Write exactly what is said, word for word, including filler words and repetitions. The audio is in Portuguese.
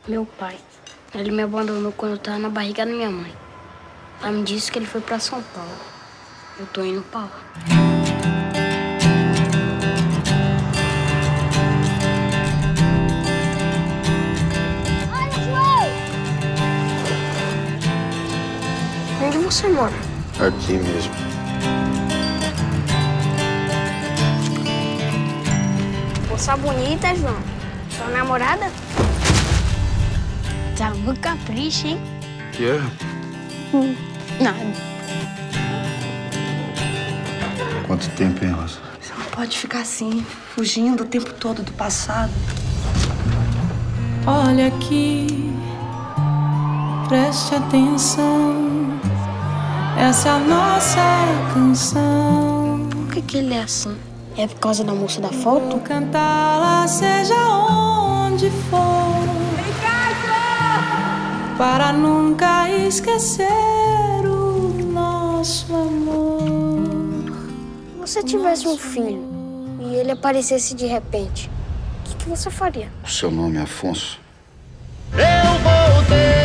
Meu pai. Ele me abandonou quando eu tava na barriga da minha mãe. Ela me disse que ele foi pra São Paulo. Eu tô indo pra lá. Olha, João! Onde você mora? Aqui mesmo. Moça bonita, João. Sua namorada? Tá muito capricho, hein? Que é? Hum, nada. Quanto tempo, hein, Rosa? Você não pode ficar assim, fugindo o tempo todo do passado. Olha aqui, preste atenção. Essa é a nossa canção. Por que que ele é assim? É por causa da moça da foto? Vou cantá-la seja onde for. Para nunca esquecer o nosso amor. Se você tivesse um filho e ele aparecesse de repente, o que que você faria? O seu nome é Afonso? Eu voltei.